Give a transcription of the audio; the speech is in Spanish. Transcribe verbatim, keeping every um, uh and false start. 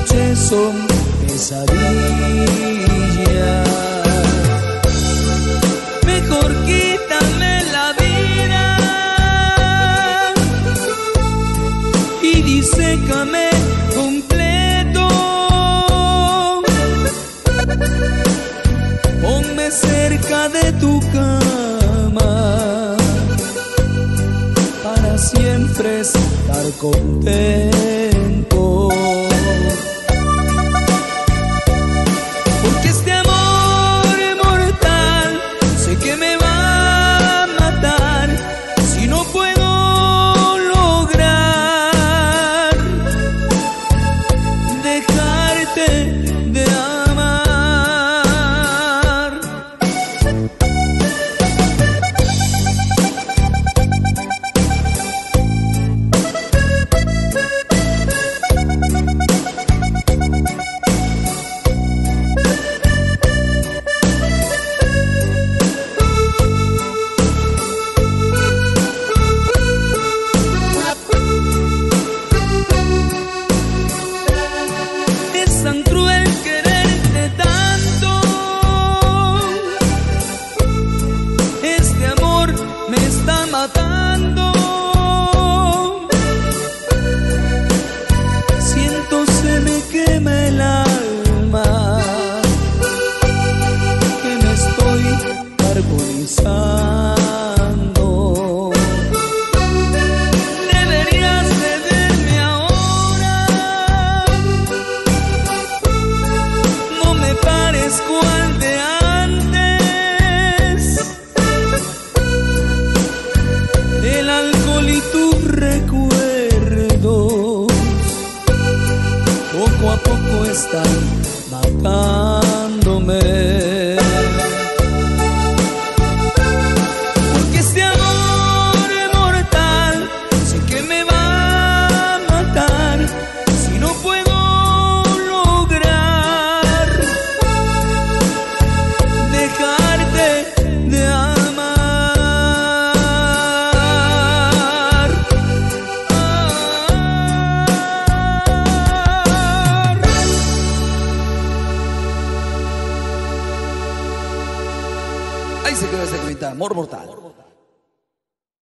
noches son pesadillas. Mejor quítame la vida y disécame completo. Ponme cerca de tu cama para siempre estar contento. Porque este amor mortal sé que me va a matar si no puedo lograr dejarte de amar. Tan cruel quererte tanto, este amor me está matando. Siento se me quema el alma, que me estoy carbonizando. Deberías de verme ahora, no me parezco al de antes. El alcohol y tus recuerdos poco a poco están matándome. Porque este amor mortal sé que me va a matar si no puedo lograr dejarte de amar. Ahí se quedó ese temita, Amor Mortal.